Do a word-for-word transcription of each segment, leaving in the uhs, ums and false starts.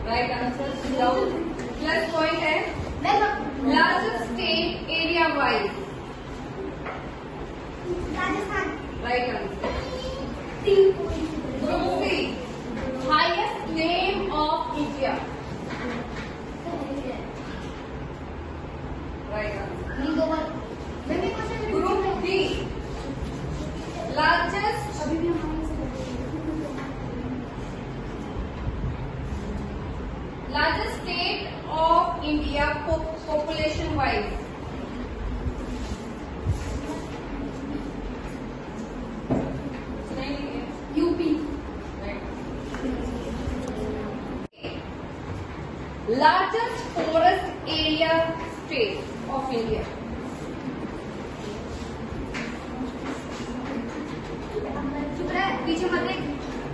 Right answer. Plus point है। Largest state area wise. Rajasthan. Right answer. Group C, highest name of India. Right answer. Group D, largest largest state of India population wise. UP. Largest forest area state of India. चुप रहे, पीछे मत देख।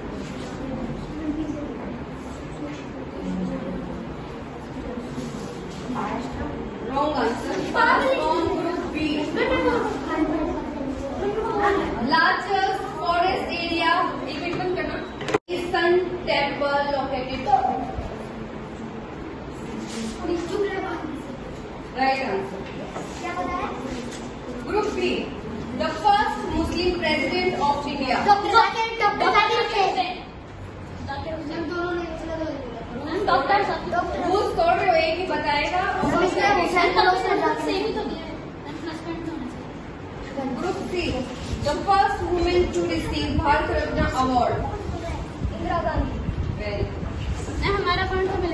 Wrong answer. Group B, largest forest area, एक minute बंद करना, sun temple located. चुप रहे। Right answer. क्या पता है? Group B, the first Muslim president of India. Doctor Zakir doctor Zakir हम दोनों ने इसलिए दो दिया। डॉक्टर डॉक्टर घूस तोड़ रहे हो, एक ही बताएगा। Group C, the first women to receive Bharat Ratna award. Indira Gandhi. Very हमारा पॉइंट